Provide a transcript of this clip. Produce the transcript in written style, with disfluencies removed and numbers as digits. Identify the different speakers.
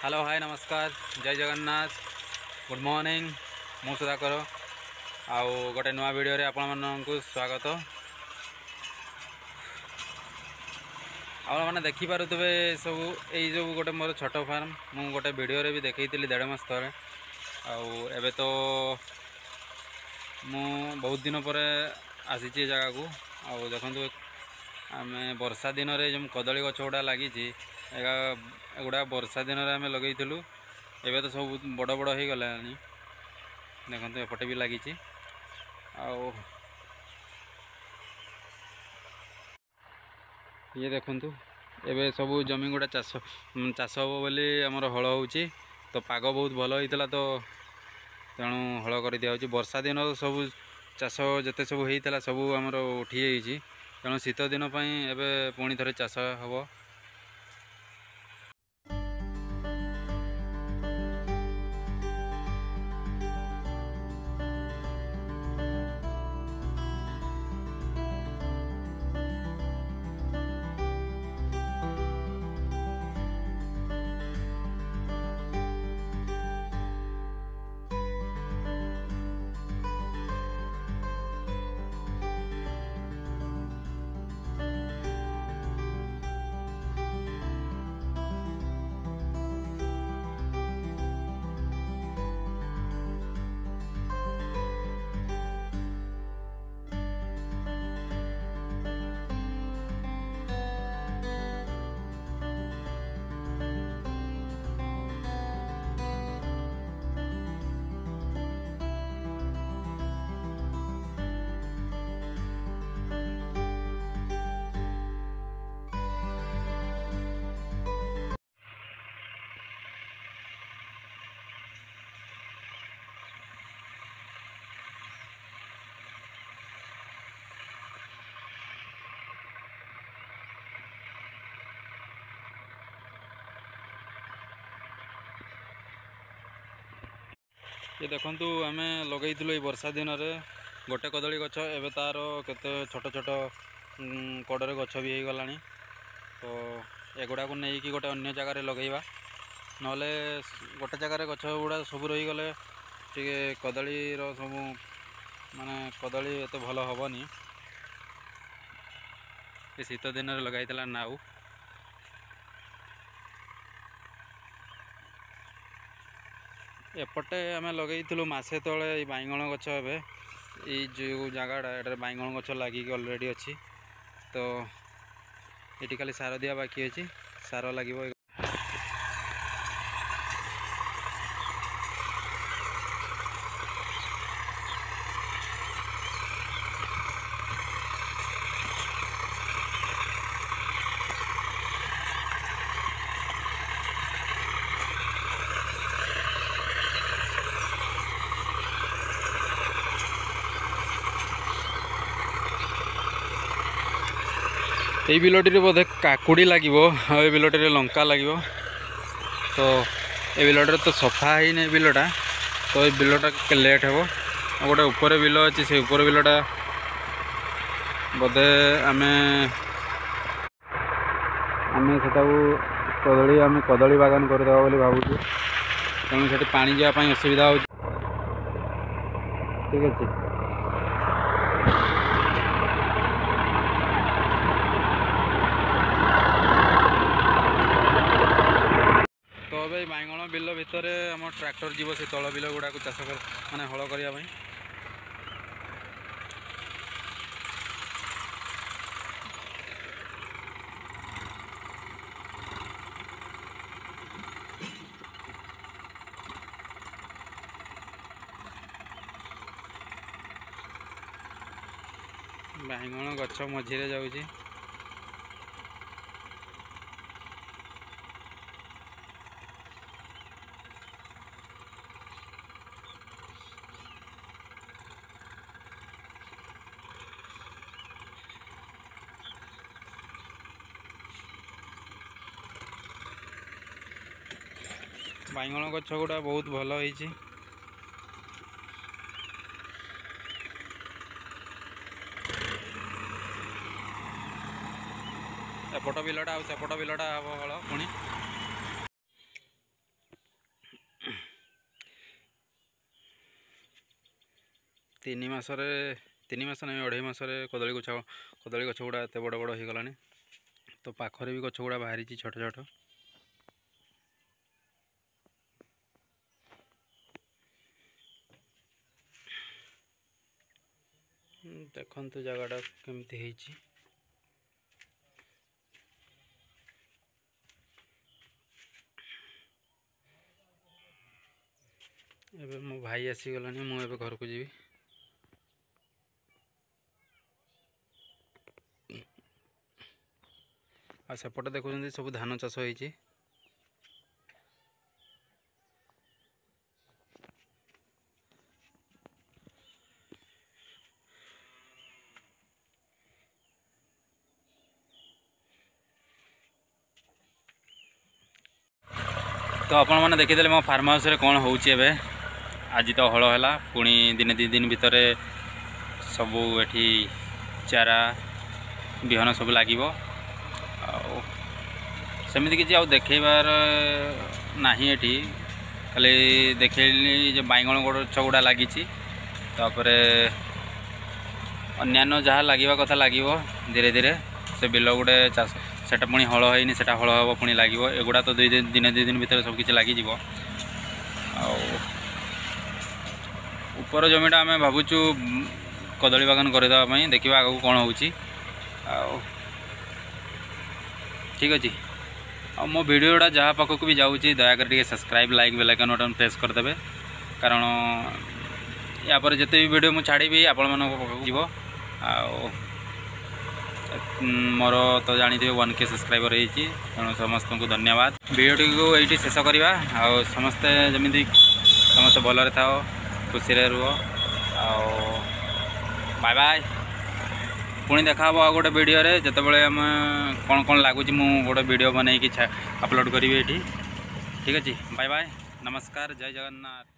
Speaker 1: Hello hi नमस्कार जय Jagannath good morning मु सुधाकर आउ गोटे नुआ वीडियो रे आपण मानकु स्वागत। आपने देखी पारुथबे सब यही जो गोटे मोर छोट फार्म मु गोटे वीडियो रे भी देखी 1.5 मास तले एबे तो मु बहुत दिन पर आसी जगह को आउ देखु आम वर्षा दिन में जो कदली गछ गुड़ा लगी एगुड़ा वर्षा दिन में आम लगेलु एबे तो सब बड़ बड़ हो गला देखो एपटे भी लगी ये देखु एबे सब जमी गुड़ा चाष चाष हम बोली आमर हल हो तो पाग बहुत भल होता तो तेणु हल कर दिया वर्षा दिन सब चाष जिते सब होता सब आमर उठी तेणु शीत दिन एबे पुणी थे चाष हम। ये देखु आम लगेलु ये वर्षा दिन में गोटे कदली गछ एवं तार केते छोट छोट कड़े गछ भी हो गला तो एगुड़ा को नहीं कि गोटे अन्य जगार लगेगा ना गोटे जगार गछ गुड़ा सब रहीगले टे कदली सब माने कदली एत भल हेनी ये शीत दिन में लगाई नाउ एपटे आम लगेलु मसे तले बैगण गछ ए जो जगटा ये बैगण गछ लगिक अलरेडी अच्छी तो ये खाली सार दिया बाकी अच्छी सार लगे। ये बिलटी बोधे काकुड़ी लगे ये बिलटी लंका लगे तो ये बिलटे तो सफा ही बिलटा तो ये बिलटा लेट हे गोटे ऊपर बिल अच्छी से ऊपर बिलटा बोधे आम कदली बागान करदेवा बोली भावुँ तेणु से पानी जावाई असुविधा हो ठीक अच्छे। तो अबे बैगण बिल भितर आम ट्रैक्टर जीव से तल बिल गुड़ा को चाष कर माने हल करने बैगण गछ मझीरे जाऊँगी बैगण गछ गुड़ा बहुत भल होइछि। एपट बिलटा आ सेपट बिलटा हम हल पुणी 3 ମାସରେ 3 ମାସ ନାହିଁ 2.5 ମାସରେ କଦଳୀ ଗଛ ଗୁଡ଼ା ଏତେ ବଡ଼ ବଡ଼ ହେଇଗଲାଣି। ତ ପାଖରେ ବି ଗଛ ଗୁଡ଼ା ବାହାରିଛି ଛୋଟ ଛୋଟ। ଦେଖନ୍ତୁ ଜାଗାଟା କେମିତି ହେଇଛି। ଏବେ ମୋ ଭାଇ ଆସିଗଲାଣି, ମୁଁ ଏବେ ଘରକୁ ଯିବି। ଆଉ ସେପଟେ ଦେଖୁଛନ୍ତି ସବୁ ଧାନ ଚାଷ ହେଇଛି। ତ ଆପଣମାନେ ଦେଖିଦେଲେ ମୋ ଫାର୍ମ ହାଉସ୍ରେ କ'ଣ ହେଉଛି ଏବେ। ଆଜି ତ ହଳ ହେଲା, ପୁଣି ଦିନେ 2 ଦିନ ଭିତରେ ସବୁ ଏଠି ଚାରା ବିହନ ସବୁ ଲାଗିବ। ଆଉ ସେମିତି କିଛି ଆଉ ଦେଖେଇବାର ନାହିଁ ଏଠି, ଖାଲି ଦେଖେଇଲି ଯେ ବାଇଗଣ ଗଛ ଗୁଡ଼ା ଲାଗିଛି। ତାପରେ ଅନ୍ୟାନ୍ୟ ଯାହା ଲାଗିବା କଥା ଲାଗିବ ଧୀରେ ଧୀରେ। ସେ ବିଲ ଗୁଡ଼େ ଚାଷ ସେଟା ପୁଣି ହଳ ହେଇନି, ସେଟା ହଳ ହେବ ପୁଣି ଲାଗିବ। ଏଗୁଡ଼ା ତ ଦିନେ 2 ଦିନ ଭିତରେ ସବୁ କିଛି ଲାଗିଯିବ। ଆଉ ଉପର ଜମିଟା ଆମେ ଭାବୁଛୁ କଦଳୀ ବାଗାନ କରିଦେବା ପାଇଁ, ଦେଖିବା ଆଗକୁ କ'ଣ ହେଉଛି। ଆଉ ଠିକ୍ ଅଛି। ଆଉ ମୋ ଭିଡ଼ିଓଟା ଯାହା ପାଖକୁ ବି ଯାଉଛି ଦୟାକରି ଟିକେ subscribe, like, bell icon button press କରିଦେବେ। କାରଣ ୟା ପରେ ଯେତେ ବି ଭିଡ଼ିଓ ମୁଁ ଛାଡ଼ିବି ଆପଣମାନଙ୍କ ପାଖକୁ ଯିବ। ଆଉ ମୋର ତ ଜାଣିଥିବେ 1K ସବସ୍କ୍ରାଇବର୍ ହେଇଛି, ତେଣୁ ସମସ୍ତଙ୍କୁ ଧନ୍ୟବାଦ। ଭିଡ଼ିଓଟିକୁ ଏଇଠି ଶେଷ କରିବା। ଆଉ ସମସ୍ତେ ଯେମିତି ସମସ୍ତେ ଭଲରେ ଥାଅ, ଖୁସିରେ ରୁହ। ଆଉ ବାଏ ବାଏ। ପୁଣି ଦେଖା ହେବ ଆଉ ଗୋଟେ ଭିଡ଼ିଓରେ, ଯେତେବେଳେ ଆମେ କ'ଣ ଲାଗୁଛି ମୁଁ ଗୋଟେ ଭିଡ଼ିଓ ବନେଇକି ଅପଲୋଡ଼ କରିବି ଏଠି। ଠିକ୍ ଅଛି, ବାଏ ବାଏ, ନମସ୍କାର, ଜୟ ଜଗନ୍ନାଥ।